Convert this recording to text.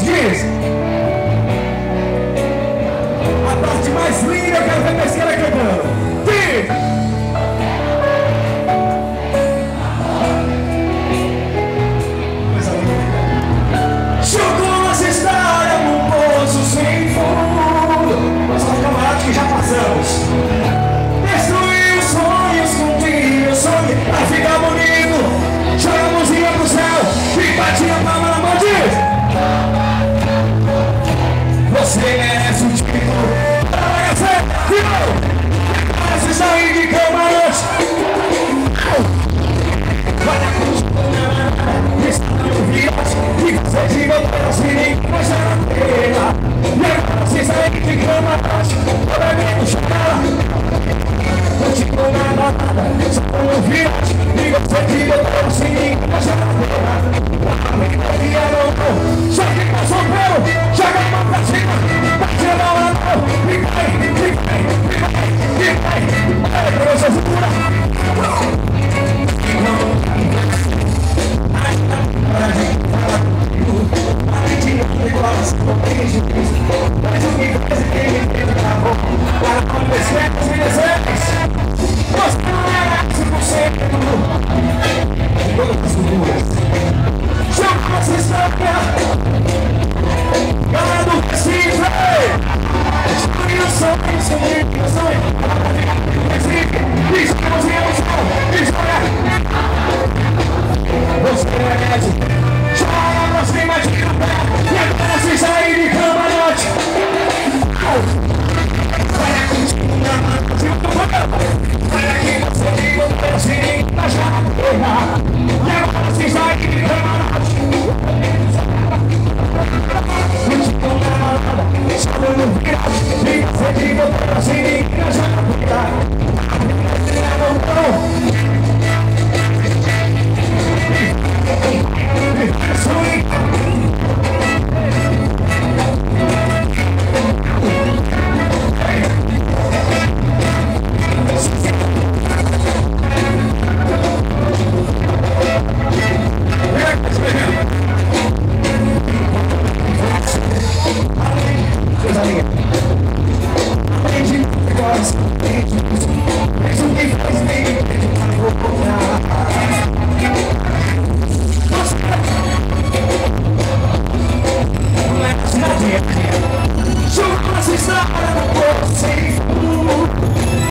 Diz. A parte mais linda, eu quero ver a pesqueira cantando. Diz. Jogou nossa história num poço sem fundo. Nós com Camarote que já passamos. Destruiu os sonhos com quem eu sonhei. Pra ficar bonito, joga a mãozinha pro céu e bate a palma na mão. Diz. Você merece o título. Olha você, merece sair de Camarote. Olha como está no viagem e você de volta ao sininho, mas já não pena. E agora você sair de Camarote, olha bem no chão. Continua na balada, só no viagem e você de volta ao sininho, mas já não pena.